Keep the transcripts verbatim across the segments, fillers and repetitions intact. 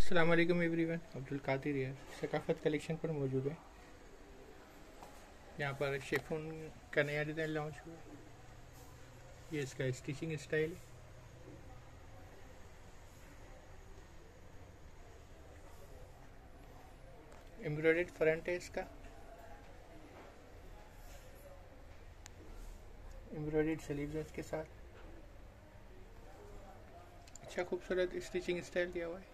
अस्सलाम वालेकुम एवरीवन, अब्दुल कादिर है। सकाफत कलेक्शन पर मौजूद है। यहाँ पर शेफून का नया डिज़ाइन लॉन्च हुआ है। ये इसका स्टिचिंग स्टाइल है। एम्ब्रॉयडर्ड फ्रंट है इसका, एम्ब्रॉयडर्ड स्लीव्स है इसके साथ। अच्छा खूबसूरत स्टिचिंग स्टाइल दिया हुआ है।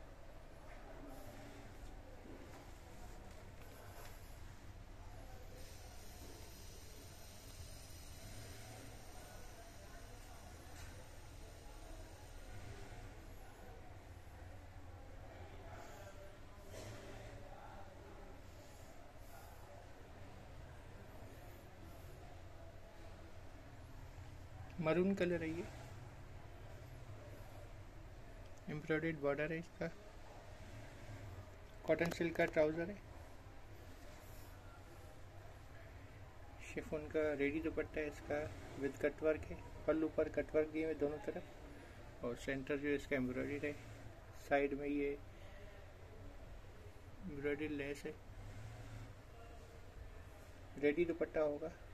मरून कलर है ये। एम्ब्रॉयडर्ड बॉर्डर है इसका। कॉटन सिल्क का ट्राउज़र है। शिफॉन का रेडी दुपट्टा है इसका विद कटवर्क है। पल्लू पर कटवर्क दिए हुए दोनों तरफ, और सेंटर जो इसका एम्ब्रॉयडर्ड है। साइड में ये एम्ब्रॉयडर्ड लेस है। रेडी दुपट्टा होगा।